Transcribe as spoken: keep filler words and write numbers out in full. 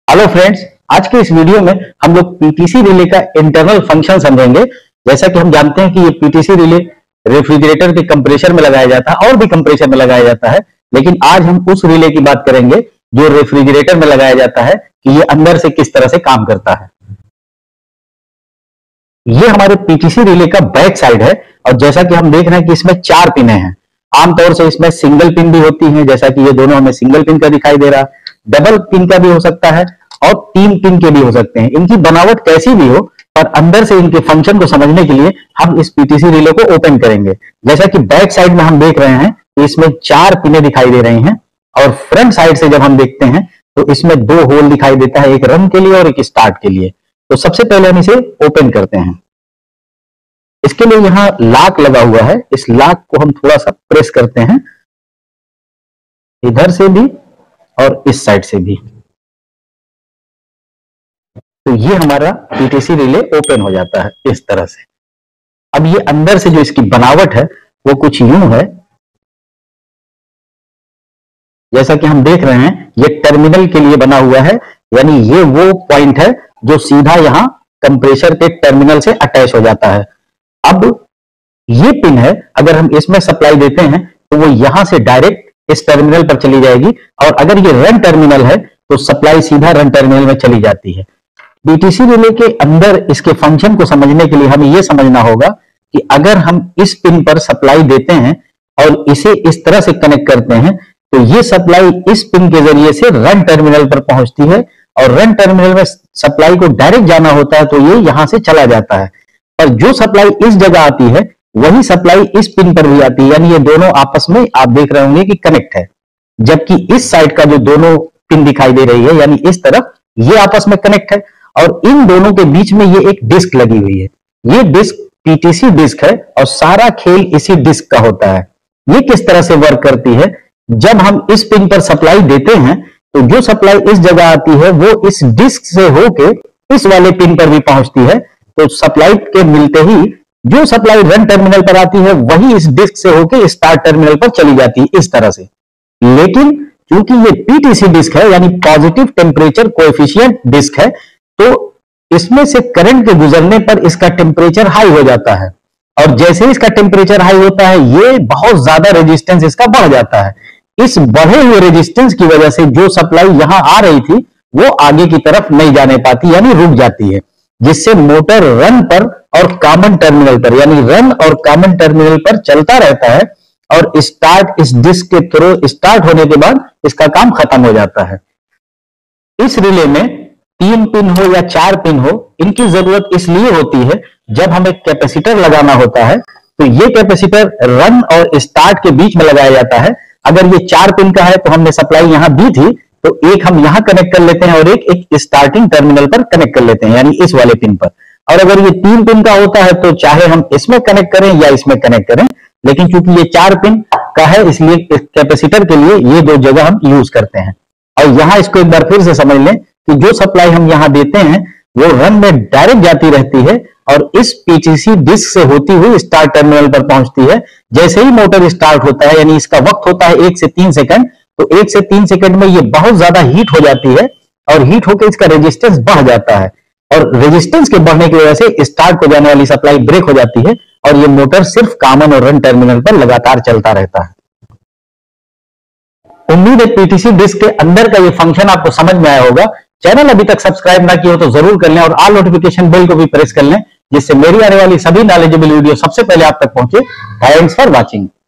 Hello friends, आज के इस वीडियो में हम लोग पीटीसी रिले का इंटरनल फंक्शन समझेंगे। जैसा कि हम जानते हैं कि ये पीटीसी रिले रेफ्रिजरेटर के कंप्रेसर में लगाया जाता है और भी कंप्रेसर में लगाया जाता है, लेकिन आज हम उस रिले की बात करेंगे जो रेफ्रिजरेटर में लगाया जाता है कि ये अंदर से किस तरह से काम करता है। ये हमारे पीटीसी रिले का बैक साइड है और जैसा कि हम देख रहे हैं कि इसमें चार पिने हैं। आमतौर से इसमें सिंगल पिन भी होती है, जैसा कि ये दोनों हमें सिंगल पिन का दिखाई दे रहा है, डबल पिन का भी हो सकता है और तीन पिन के भी हो सकते हैं। इनकी बनावट कैसी भी हो, पर अंदर से इनके फंक्शन को समझने के लिए हम इस पीटीसी रिले को ओपन करेंगे। जैसा कि बैक साइड में हम देख रहे हैं कि इसमें चार पिने दिखाई दे रही हैं और फ्रंट साइड से जब हम देखते हैं तो इसमें दो होल दिखाई देता है, एक रन के लिए और एक स्टार्ट के लिए। तो सबसे पहले हम इसे ओपन करते हैं। इसके लिए यहां लॉक लगा हुआ है, इस लॉक को हम थोड़ा सा प्रेस करते हैं, इधर से भी और इस साइड से भी। तो ये हमारा पीटीसी रिले ओपन हो जाता है इस तरह से। अब ये अंदर से जो इसकी बनावट है वो कुछ यूं है, जैसा कि हम देख रहे हैं ये टर्मिनल के लिए बना हुआ है, यानी ये वो पॉइंट है जो सीधा यहां कंप्रेसर के टर्मिनल से अटैच हो जाता है। अब ये पिन है, अगर हम इसमें सप्लाई देते हैं तो वो यहां से डायरेक्ट इस टर्मिनल पर चली जाएगी, और अगर ये रन टर्मिनल है तो सप्लाई सीधा रन टर्मिनल में चली जाती है। पीटीसी रिले के अंदर इसके फंक्शन को समझने के लिए हमें यह समझना होगा कि अगर हम इस पिन पर सप्लाई देते हैं और इसे इस तरह से कनेक्ट करते हैं तो ये सप्लाई इस पिन के जरिए से रन टर्मिनल पर पहुंचती है, और रन टर्मिनल में सप्लाई को डायरेक्ट जाना होता है तो ये यहां से चला जाता है। और जो सप्लाई इस जगह आती है वही सप्लाई इस पिन पर भी आती है, यानी ये दोनों आपस में आप देख रहे होंगे कि कनेक्ट है। जबकि इस साइड का जो दोनों पिन दिखाई दे रही है, यानी इस तरफ, ये आपस में कनेक्ट है और इन दोनों के बीच में ये एक डिस्क लगी हुई है। ये डिस्क पीटीसी डिस्क है और सारा खेल इसी डिस्क का होता है। ये किस तरह से वर्क करती है, जब हम इस पिन पर सप्लाई देते हैं तो जो सप्लाई इस जगह आती है वो इस डिस्क से होके इस वाले पिन पर भी पहुंचती है। तो सप्लाई के मिलते ही जो सप्लाई रन टर्मिनल पर आती है वही इस डिस्क से होके स्टार्ट टर्मिनल पर चली जाती है इस तरह से। लेकिन क्योंकि ये पीटीसी डिस्क है, यानी पॉजिटिव टेम्परेचर कोएफिशिएंट डिस्क है, तो इसमें से करंट के गुजरने पर इसका टेम्परेचर हाई हो जाता है, और जैसे ही इसका टेम्परेचर हाई होता है ये बहुत ज्यादा रेजिस्टेंस इसका बढ़ जाता है। इस बढ़े हुए रेजिस्टेंस की वजह से जो सप्लाई यहां आ रही थी वो आगे की तरफ नहीं जाने पाती, यानी रुक जाती है, जिससे मोटर रन पर और कॉमन टर्मिनल पर, यानी रन और कॉमन टर्मिनल पर चलता रहता है, और स्टार्ट इस डिस्क के थ्रू स्टार्ट होने के बाद इसका काम खत्म हो जाता है। इस रिले में तीन पिन हो या चार पिन हो, इनकी जरूरत इसलिए होती है जब हमें कैपेसिटर लगाना होता है तो ये कैपेसिटर रन और स्टार्ट के बीच में लगाया जाता है। अगर ये चार पिन का है तो हमने सप्लाई यहां दी थी, तो एक हम यहां कनेक्ट कर लेते हैं और एक एक स्टार्टिंग टर्मिनल पर कनेक्ट कर लेते हैं, यानी इस वाले पिन पर। और अगर ये तीन पिन का होता है तो चाहे हम इसमें कनेक्ट करें या इसमें कनेक्ट करें, लेकिन चूंकि ये चार पिन का है इसलिए कैपेसिटर के लिए ये दो जगह हम यूज करते हैं। और यहां इसको एक बार फिर से समझ लें कि जो सप्लाई हम यहां देते हैं वो रन में डायरेक्ट जाती रहती है और इस पीटीसी डिस्क से होती हुई स्टार्ट टर्मिनल पर पहुंचती है। जैसे ही मोटर स्टार्ट होता है, यानी इसका वक्त होता है एक से तीन सेकंड, तो एक से तीन सेकंड में ये बहुत ज्यादा हीट हो जाती है और हीट होकर इसका रेजिस्टेंस बढ़ जाता है, और रेजिस्टेंस के बढ़ने की वजह से स्टार्ट को जाने वाली सप्लाई ब्रेक हो जाती है और ये मोटर सिर्फ कॉमन और रन टर्मिनल पर लगातार चलता रहता है। उम्मीद है पीटीसी डिस्क के अंदर का ये फंक्शन आपको समझ में आया होगा। चैनल अभी तक सब्सक्राइब ना किया हो तो जरूर कर लें और ऑल नोटिफिकेशन बेल को भी प्रेस कर लें, जिससे मेरी आने वाली सभी नॉलेजेबल वीडियो सबसे पहले आप तक पहुंचे। Thanks for watching.